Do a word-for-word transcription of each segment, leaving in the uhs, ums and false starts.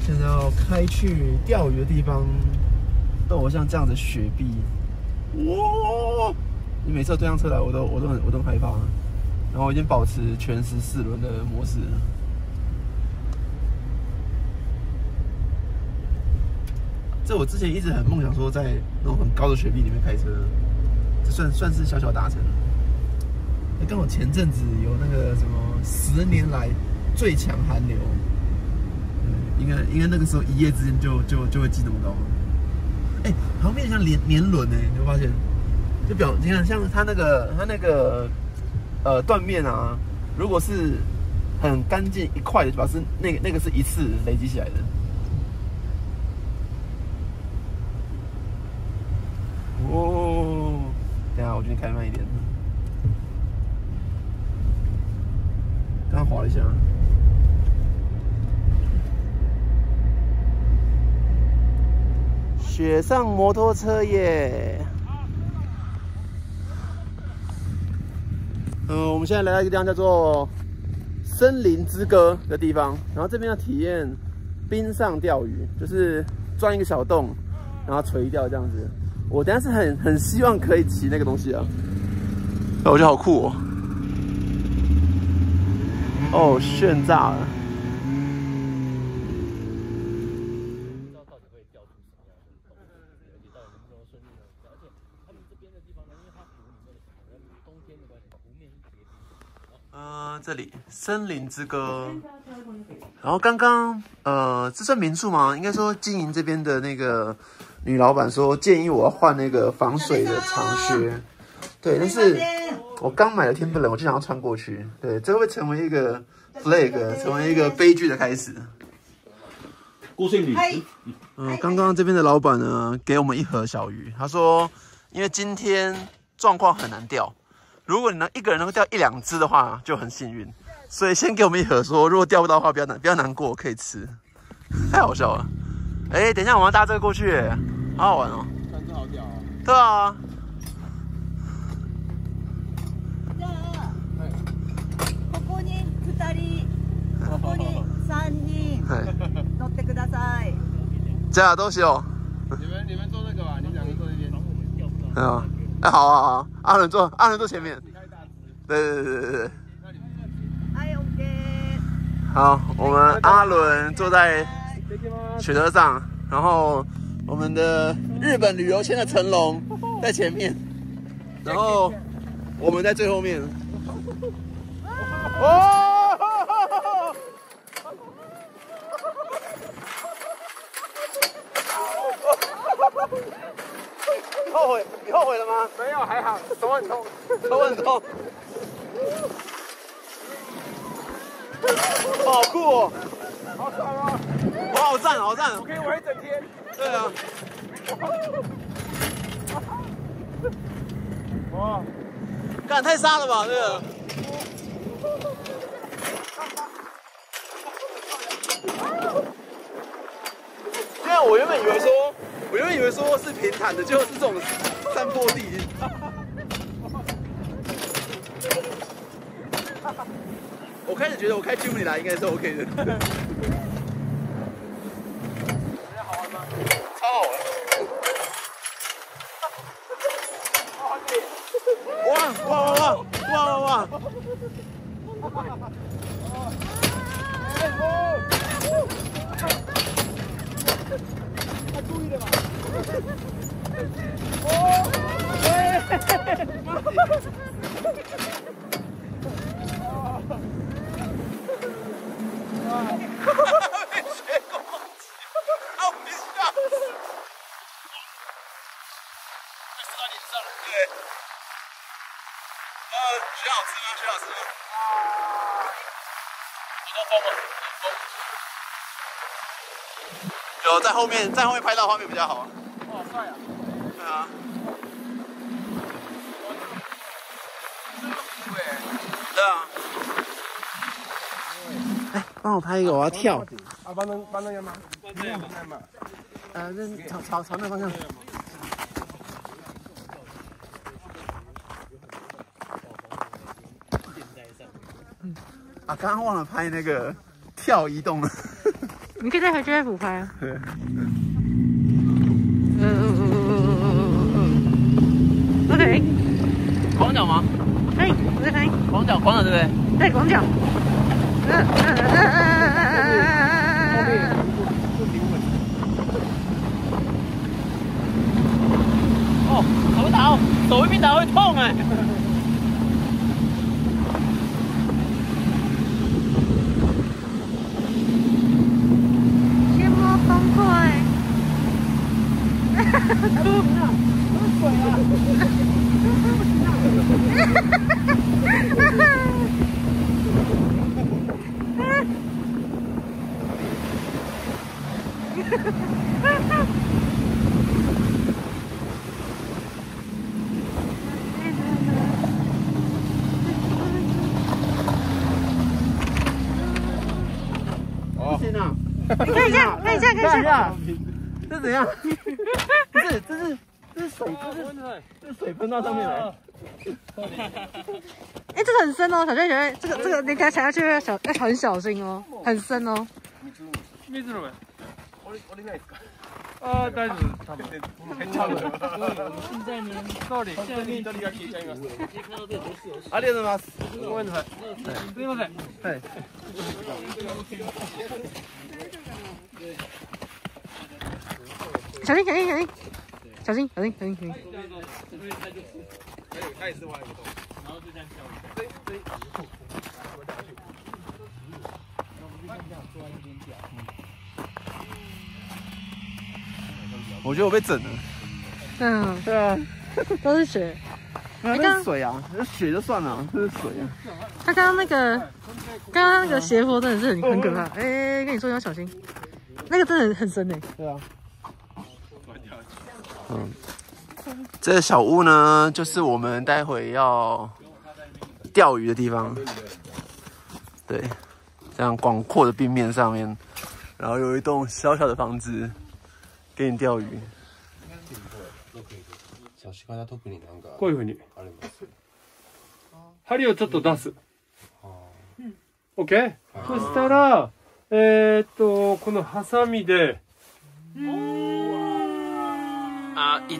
现在要开去钓鱼的地方，都有像这样的雪壁。哇！你每次对上车来，我都我都很我都很害怕。然后我已经保持全时四轮的模式了。这我之前一直很梦想说，在那种很高的雪壁里面开车，这算算是小小达成了。哎，刚好前阵子有那个什么十年来最强寒流。 应该应该那个时候一夜之间就就就会积那么高，哎、欸，旁边像年年轮哎，你会发现，就表你看像它那个它那个呃断面啊，如果是很干净一块的，就表示那个那个是一次累积起来的。哦，等一下我决定开慢一点，刚刚滑了一下。 雪上摩托车耶！嗯、呃，我们现在来到一个地方叫做森林之歌的地方，然后这边要体验冰上钓鱼，就是钻一个小洞，然后垂钓这样子。我等一下是很很希望可以骑那个东西啊，我觉得好酷哦！哦，炫炸了！ 呃，这里森林之歌。然后刚刚呃，这算民宿吗？应该说经营这边的那个女老板说建议我要换那个防水的长靴。对，但是我刚买了天不冷，我就想要穿过去。对，这会不会成为一个 flag， 成为一个悲剧的开始？ 郭姓女。 嗯、呃，刚刚这边的老板呢，给我们一盒小鱼，他说因为今天状况很难钓。 如果你能一个人能够钓一两只的话，就很幸运。所以先给我们一盒，说如果钓不到的话，不要难不要难过，可以吃。太好笑了！哎、欸，等一下我们要搭这个过去，好好玩哦。 但是好钓啊。 对啊。 じゃあ、ここに二人、ここに三人乗ってください。 じゃあどうしよう？你们你们坐那个吧，你们两个坐那边。 对啊。 哎、欸，好啊好啊，阿伦坐，阿伦坐前面。对对对对对。 哎 ，OK。 好，我们阿伦坐在雪车上，然后我们的日本旅游签的成龙在前面，然后我们在最后面。哦！你后悔？你后悔了吗？ 没有，还好，手很痛， 手很痛。好酷哦！ 好爽哦！ 我好赞，好赞！ 我可以玩一整天。 对啊。 哇！ 干太杀了吧，这个！对啊，我原本以为说。 我原本以为说是平坦的，结果是这种山坡地。我开始觉得我开吉姆尼来应该是 OK 的。 好玩吗？ 超好玩！哇哇哇哇哇哇哇！ 太注意了吧！ 哦！哎！被雪攻击，好笑死！被射到脸上了，对。呃，雪好吃吗？雪好吃吗？我都疯了，疯！有在后面，在后面拍到画面比较好。 哇，好帅啊！ 对啊。对啊。哎，帮我拍一个，我要跳。 啊，帮能帮能干嘛？这样干嘛？ 呃，那朝朝朝那方向。啊，刚刚忘了拍那个跳移动了。 你可以再回去再补拍啊。 对。 嗯嗯嗯嗯嗯嗯嗯嗯。OK。 广角吗？ 哎，我在看。 广角，广角对不对？ 对，广角。嗯嗯嗯嗯嗯嗯嗯。 哦，手打，手一边打会痛哎。 羡慕崩溃。哭。水啊！ 不行啊！ 看一下，看一下，看一下， 这怎样？不是，这是这是水，这是这是水喷到上面来。 哎，这个很深哦，小娟，小娟，这个这个你踩下去要小要很小心哦，很深哦。 水の上。降り降りないですか？ああ大丈夫。多分。多分。現在呢，総理、現在緑が消えちゃいます。 ありがとうございます。 ごめんなさい。すみません。 はい。 小心，小心，小心，小心，小心，小心，小心。 它也是挖一个洞，然后就这样跳。对对。 我觉得我被整了。 嗯， 对啊， 都是血。 那是水啊，那血就算了，这是水啊。 他刚刚那个，刚刚那个斜坡真的是很很可怕。哎、欸，跟你说要小心，那个真的很很深哎、欸。 对啊。嗯，这个小屋呢，就是我们待会要钓鱼的地方。对，这样广阔的冰面上面，然后有一栋小小的房子，给你钓鱼。 こういうふうに針をちょっと出す。OK？ そしたら、えー、っとこのハサミで。 あ、痛い。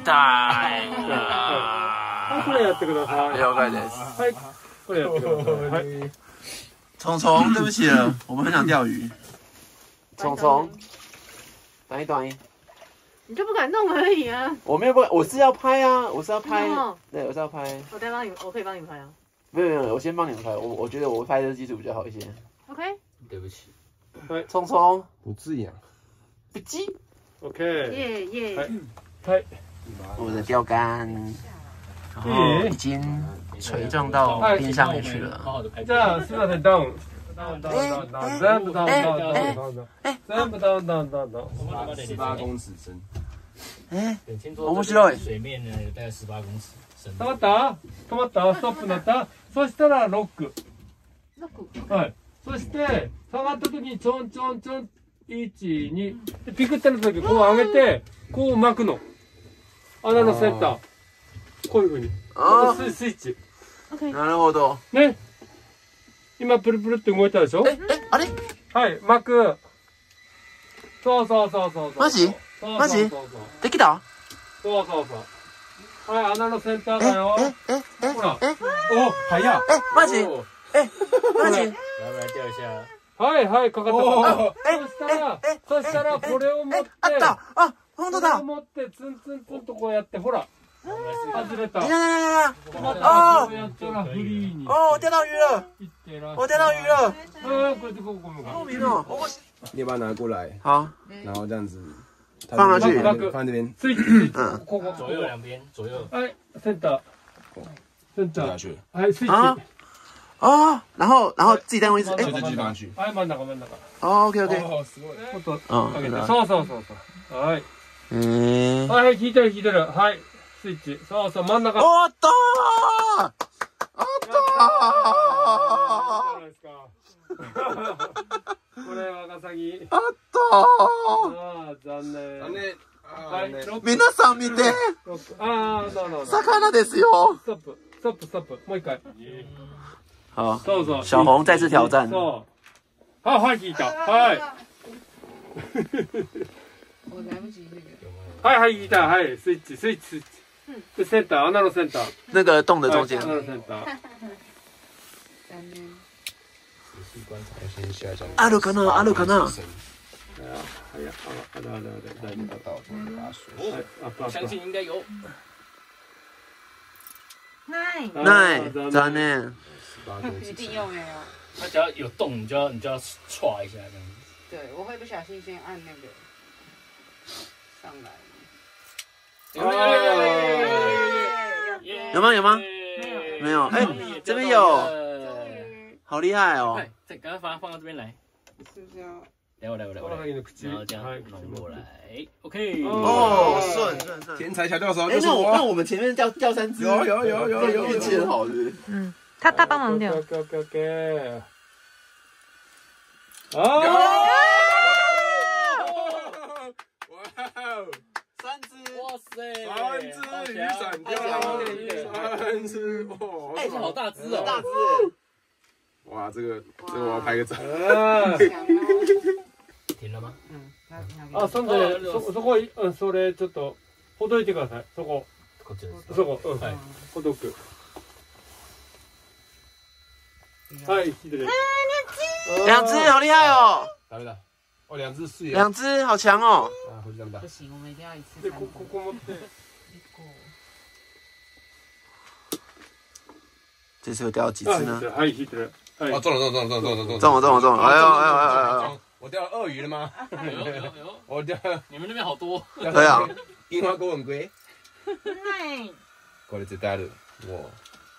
はい、これやってください。 了解です。 はい、これやってください。はい。 虫虫，对不起了，我们很想钓鱼。虫虫，短一短一。 你就不敢弄而已啊！ 我没有不敢，我是要拍啊，我是要拍， 哦、 对，我是要拍。 我再帮你，我可以帮你拍啊。 没有没有，我先帮你们拍，我我觉得我拍的技术比较好一些。 OK。 对不起。 聪聪， 不这样。 不急。 OK。 耶耶。 はい。 我的钓竿，然后已经垂撞到冰上面去了。 じゃあすみません、ダウン。ダウンダウンダウンダウン、全部ダウンダウンダウンダウンダウン、全部ダウンダウンダウンダウン。十八公尺深。 え、面白い。 水面呢有大概十八公尺深。 止まった？止まった？ストップになった？そしたらロック。 ロック。 はい。そして下がった時にちょんちょんちょん、一二、ピクってなった時こう上げてこう巻くの。穴のセンター。こういう風に。 ああ。スイッチ。 なるほど。 ね。今プルプルって動いたでしょ？ え、え、あれ？ はい、巻く。そうそうそうそう。 マジ？マジ？できた？ そうそうそう。はい、穴のセンターだよ。 え、え、え、 ほら。 え、 お、早っ。 え、マジ？え、マジ？ 来来钓一下。 はいはい、かかったかかった。 え、 そしたら、そしたらこれを持って、 あった。あ、本当だ。 これを持ってツンツンツンとこうやってほら。外れた。 いやいやいやいや。 止まったらこうやったらフリーに。 哦，我钓到鱼了！ いってらっしゃい。 我钓到鱼了！ 嗯，これでここ透明哦。 你把它拿过来， 好， 然后这样子放上去放这边， スイッチ、スイッチ。 嗯ここ。 左右两边，左右。 はい、センター。センター。 下去， はい、スイッ啊チ。 哦，然后然后自己单位置，哎就，这地方去。 はい、真ん中真ん中。 哦，OK OK， 哦，すごい。 もっと嗯上げて。そうそうそうそう。はい。 嗯， はい、引いてる引いてる。はい。スイッチ。そうそう、真ん中。 おっとー、おっといいじゃないですか。これワカサギ。 ー、おっとああ、残念。 残念。 はい、ロッー、 ク。 皆さん見て、 ロック。ああ、なるほど。 魚ですよ。 ストップ、ストップ、ストップ。もう一回。 好， そうそう。 小红再次挑战。 そう。あ、はい、引いた。はい。 我来不及那个。 はいはいギターはいスイッチスイッチスイッチ。でセンター穴のセンター。 那个洞的中间。 穴のセンター。 あるかなあるかな。 哎呀，哎呀，好了，好的好的好的，大丈夫。 到这个把水。 はい、あったあった。 相信应该有。 ないない残念。 一定又没有。 它只要有洞，你就要你就要歘一下这样子。 对，我会不小心先按那个上来。 有吗有吗？没有。哎，这边有，好厉害哦！ 快，再赶快把它放到这边来。 是不是要？ 来我来我来我来。然后这样弄过来 ，OK。 哦，顺顺顺。 天才小钓手哎， 就是那我那我。 我们前面钓钓三只， 有有有有有运气很好，是不是？ 嗯，他他帮忙钓。 OK OK OK。啊！ 哇！ 三只， 哇塞， 三只雨伞钓，三只哦， 哎，这好大只哦， 大只。 哇，这个这个我要拍个照。 停了吗？ 嗯， あ、そんでそそこうんそれちょっとほどいてください。そここっちです。 そこうんはい。 ほどく。はい左。 两只，好厉害哦！ 打没打？哦，两只是两只，好强哦！ 啊，回去这样打不。行，我们一定要一次で三个。 こここ持って。 这次有钓到几只呢？ はい引いてる。はい。 哦，中了中了中了中了中了中了中了中了中了！哎呦哎呦哎呦哎呦！ 我钓了鳄鱼了吗？ 有有有， 我钓了你们那边好多。 对啊， 樱花钩吻龟， ないこれ絶対ある。も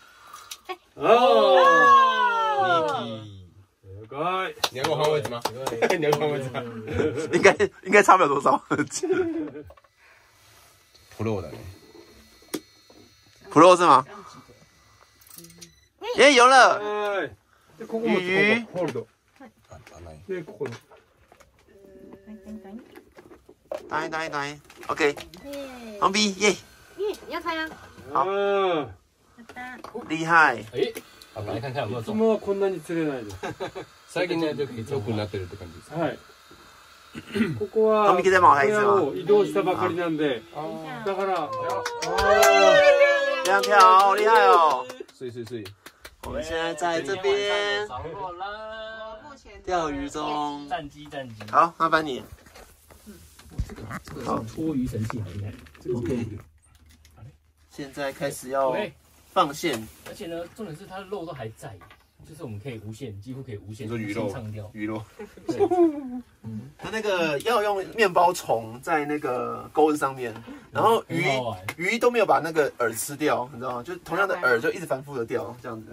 あう。 すごい。 你要给我换位置吗？你要给我换位置吗？ 应该应该差不了多少。 プロだね。 Pro 是吗？耶，有了！ はい。でここ持ってここホールド。 あ、あない。 でここの。 打一打一打一 ，OK，红笔耶， 你要猜啊？ ああ。 厉害！ 哎，好，来看看有没有いつ中。 もはこんなに釣れないです。 最近这样就可以中よくなってるって感じです。 はい。ここは紙切れも入ってます小屋を移動したばかりなんで、だから。 两条，好厉害哦！ 睡睡睡。 我们现在在这边着落啦， 目前钓鱼中。 战机战机。 好，麻烦你。 好，拖鱼神器好厉害。 OK，现在开始要对， 放线。 而且呢，重点是它的肉都还在，就是我们可以无限，几乎可以无限你说鱼肉唱掉。 鱼肉。 它那个要用面包虫在那个钩子上面，然后鱼很好玩鱼都没有把那个饵吃掉，你知道吗？就同样的饵就一直反复的掉，这样子。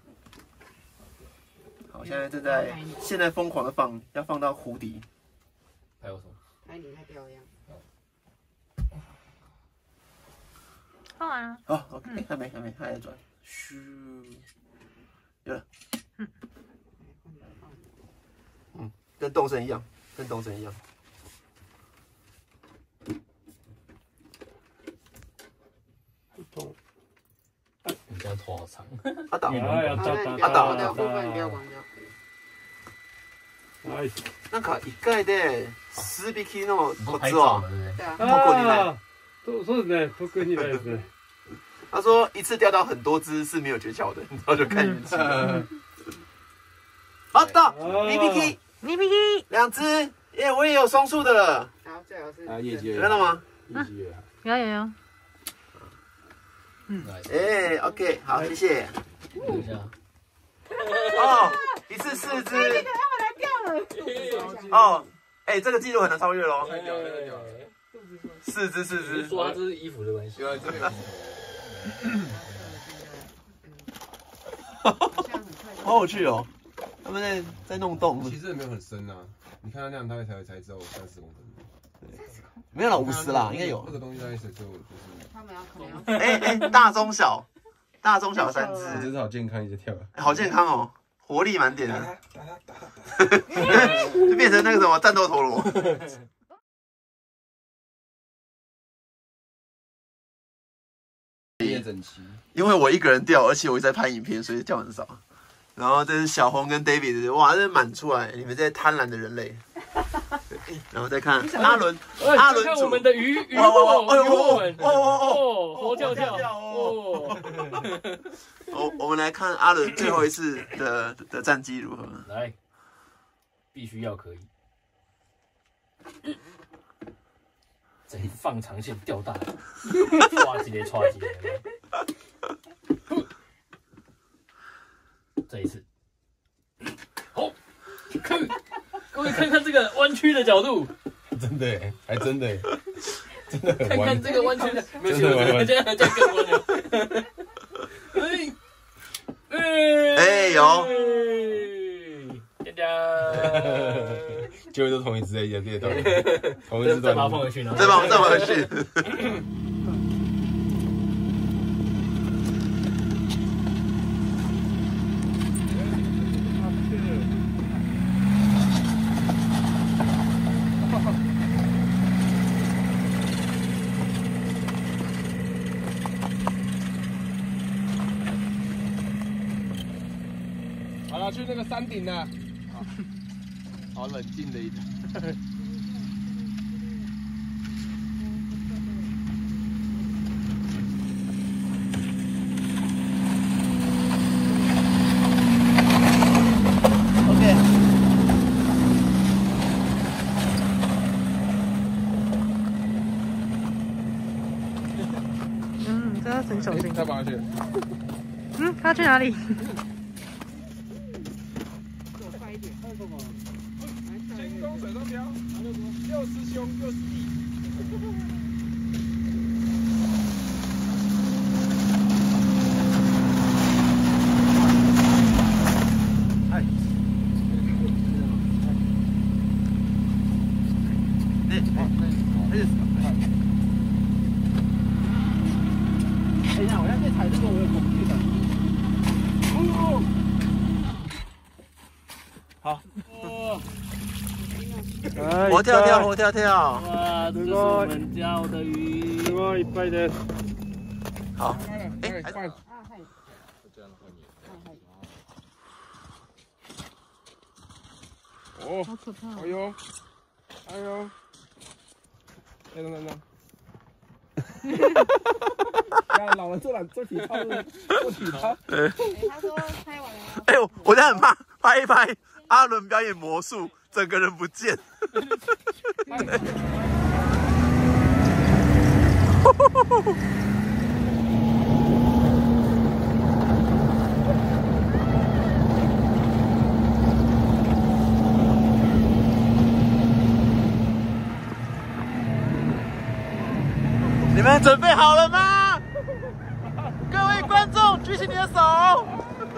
好，现在正在现在疯狂的放，要放到湖底。 还有什么？ 拍你太漂亮。 放完了。 哦 ，OK，还没还没，还在转。咻，有了。嗯，跟动声一样，跟动声一样。 你这样头好长。 啊倒。 あやったったあ倒关掉，部分不要关掉。 はい。 なんか一回で数匹のコ拍ツを照了，对不对？ 对啊。 ああ、そうそうですね。特にないですね。 他说一次钓到很多只是没有诀窍的，然后就看运气。好到一匹， 你比一， 两只，耶！我也有双数的了， 然后最好是啊，业绩有看到吗？ 业绩越好。 有有有。 哎 ，OK，好，谢谢。 等一下， 哦，一次四只。哦，哎，这个记录很难超越喽。 太屌了，太屌了！ 四只，四只是只。 说它这是衣服的关系。 有啊，这边有。 好有趣哦，他们在在弄洞。 其实也没有很深啊，你看它那样，大概才才只有三十公分。 没有了，五十啦，应该有那。个东西大概是就就是。 他们要可能要哎哎，大中小，大中小三这只， 是好健康一直跳。 好健康哦，活力满点的，就变成那个什么战斗陀螺。 列整齐。 因为我一个人钓，而且我一直在拍影片，所以钓很少。然后这是小红跟 David，哇，这满出来！你们这些贪婪的人类。 然后再看阿伦， 哎阿伦看我们的鱼鱼哇哇哇货，鱼货们， 哦哦哦哦，活跳跳哦哦， 我我们来看阿伦最后一次的的战绩如何？ 来，必须要可以。这一放长线钓大鱼，抓几个抓几个。这一次，好，看，各位看看这个弯曲的角度， 真的耶，还真的耶，真的很弯。 看看这个弯曲的，没有， 真的弯弯这样这样更弯了。哎，哎， 哎有， 佳佳。 结果都同一只在这道理，同一只再段把它放回去，然后再放再放回去。 好了，去那个山顶了。好冷静的一台。 嗯，这要很小心。 再绑上去。 嗯，他去哪里？ 轻功水上漂，又师兄又师弟。 はい。で、あ、いいですか？哎呀，我要去踩这个，我有恐惧感。好。活跳跳，活跳跳。 哇，这是我们钓的鱼， すごいいっぱいです。 好。 哎，换。哦， 好可怕！ 哎呦，哎呦，等等等等。看老人做懒做体操，做体操。 他说拍完了。 哎呦，我真的很怕拍一拍阿伦表演魔术，整个人不见。你们准备好了吗？各位观众，举起你的手。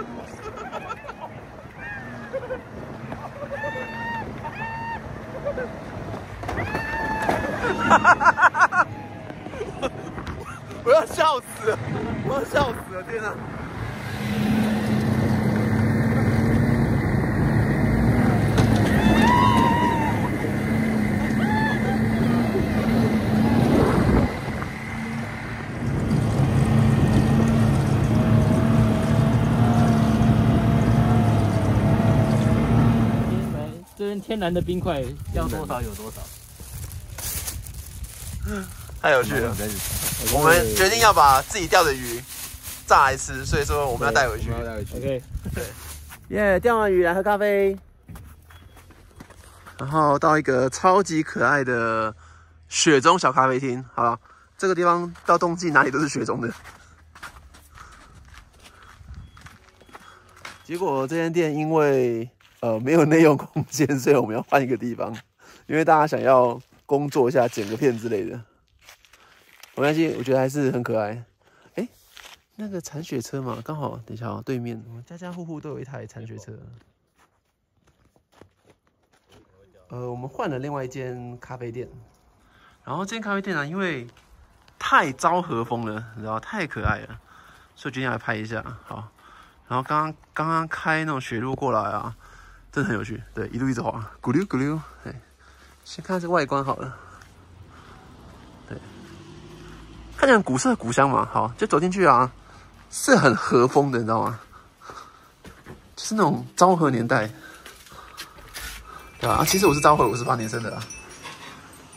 我要笑死了！我要笑死了！天哪！ 这边天然的冰块要多少有多少。 太有趣了！我们决定要把自己钓的鱼炸来吃，所以说我们要带回去。 我们要带回去。 OK， 对，耶！钓完鱼来喝咖啡，然后到一个超级可爱的雪中小咖啡厅。好了，这个地方到冬季哪里都是雪中的。结果这间店因为呃没有内用空间，所以我们要换一个地方，因为大家想要工作一下、剪个片之类的。没关系，我觉得还是很可爱。哎，那个铲雪车嘛，刚好等一下哦，对面家家户户都有一台铲雪车。呃，我们换了另外一间咖啡店，然后这间咖啡店呢、啊，因为太昭和风了，你知道，太可爱了，所以决定来拍一下。好，然后刚刚刚刚开那种雪路过来啊，真的很有趣。对，一路一直滑，咕溜咕溜。哎，先看这个外观好了。对，看起来很古色古香嘛。好，就走进去啊，是很和风的，你知道吗？就是那种昭和年代。对吧？啊，其实我是昭和五十八年生的啦。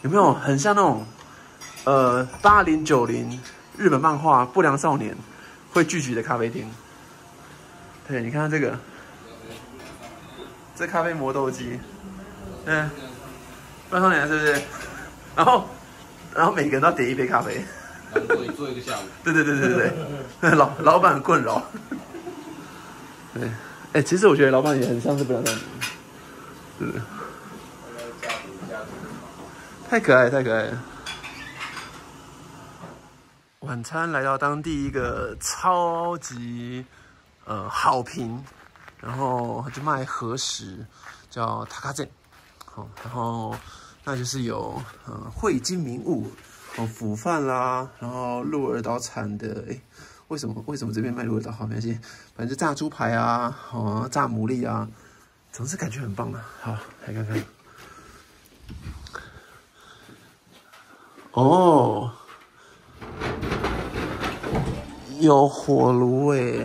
有没有很像那种呃八零九零日本漫画不良少年会聚集的咖啡厅？对，你看这个，这咖啡磨豆机，嗯，不良少年是不是？然后然后每个人都要点一杯咖啡， 然后做做一个下午。 对对对对对对，老老板很困扰。对，哎、欸，其实我觉得老板也很像是不良少年，是不是？太可爱，太可爱了。晚餐来到当地一个超级呃好评，然后就卖和食，叫塔卡镇，好，然后那就是有呃汇金名物，哦腐饭啦，然后鹿儿岛产的，哎，为什么为什么这边卖鹿儿岛？好，没关系，反正就炸猪排啊，哦炸牡蛎啊，总之感觉很棒啊。好，来看看。哦，有火炉诶，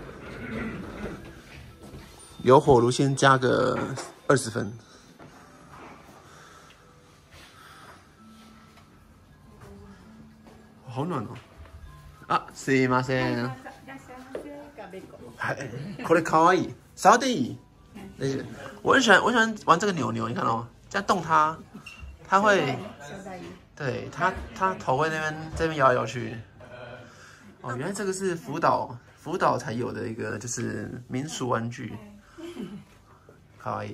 有火炉先加个二十分。好暖哦！啊，すいません。はい、これ可愛い。扫地。我很喜欢，我喜欢玩这个扭扭，你看哦，这样动它，它会。对它，它头会那边这边摇来摇去。哦，原来这个是福岛福岛才有的一个，就是民俗玩具。可愛い。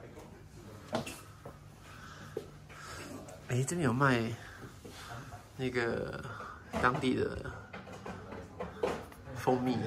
哎，这边有卖那个当地的蜂蜜，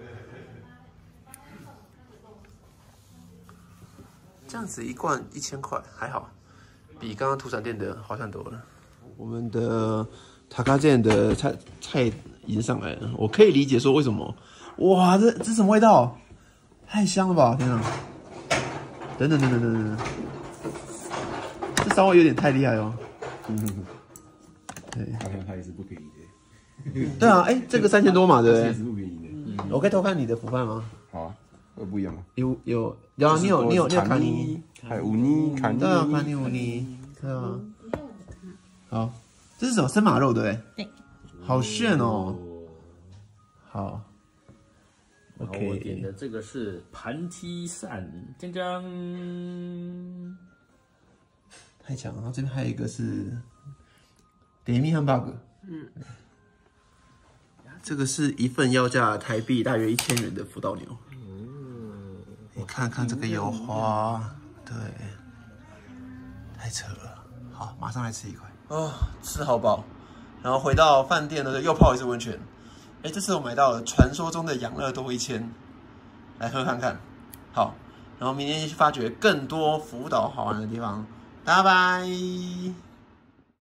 这样子一罐一千块，还好，比刚刚土产店的好像多了。我们的塔卡店的菜菜已经上来了，我可以理解说为什么，哇，这这什么味道？太香了吧！天啊！等等等等等等，这稍微有点太厉害哦。嗯，对， 好像它也是不便宜的。 对啊，哎，这个三千多嘛，对不对？ 是不便宜的。 我可以偷看你的腐饭吗？ 好啊，会不一样吗？ 有有有啊，你有你有你有卡尼， 还有乌尼卡尼， 对啊，卡尼乌尼，对啊。好，这是什么生马肉对不对？ 对， 好炫哦。好 ，OK。我点的这个是盘梯扇，锵锵。 太强了！然后这边还有一个是点蜜汉堡，嗯，这个是一份要价台币大约一千元的福岛牛。嗯，你看看这个油花，对，太扯了。好，马上来吃一块。哦，吃好饱，然后回到饭店呢，又泡一次温泉。哎，这次我买到了传说中的养乐多一千，来喝看看。好，然后明天去发掘更多福岛好玩的地方。拜拜。